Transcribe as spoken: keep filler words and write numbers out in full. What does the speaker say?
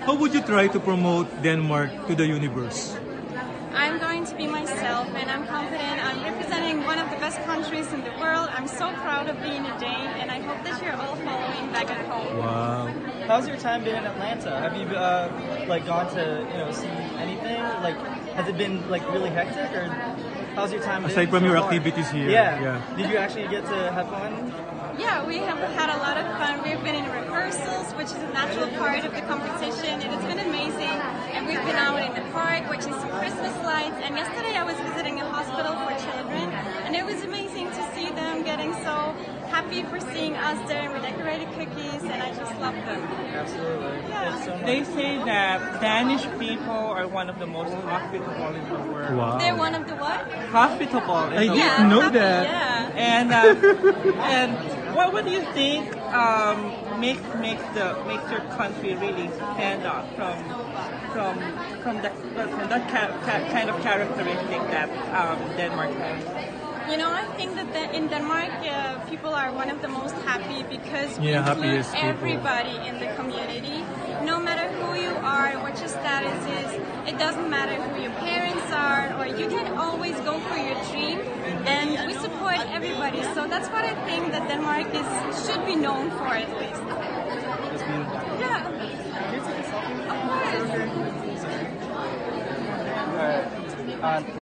How would you try to promote Denmark to the universe? I'm going to be myself, and I'm confident I'm representing one of the best countries in the world. I'm so proud of being a Dane, and I hope that you're all following back at home. Wow. How's your time been in Atlanta? Have you uh, like gone to you know see anything? Like, has it been like really hectic, or how's your time been? Aside from so your far? activities here. Yeah. yeah. Did you actually get to have fun? Yeah, we have had a lot of fun. We've been in rehearsals, which is a natural part of the competition, and it's been amazing. And we've been out in the park watching some Christmas lights. And yesterday I was visiting a hospital for children, and it was amazing to see them getting so happy for seeing us there, and we decorated cookies, and I just love them. Absolutely. Yeah. Thanks so much. They say that Danish people are one of the most hospitable in the world. Wow. They're one of the what? Hospitable in I the didn't Yeah, know happy, that. Yeah. And uh, and what what do you think um, makes makes the makes your country really stand out from from from that from that ca ca kind of characteristic that um, Denmark has? You know, I think that the, in Denmark, uh, people are one of the most happy because we Yeah, include happiest people. everybody in the community. No matter who you are, what your status is, it doesn't matter who your parents are, or you can always go for your dream, and we support everybody. So that's what I think that Denmark is should be known for, at least. Yeah. Of course. All right. Uh,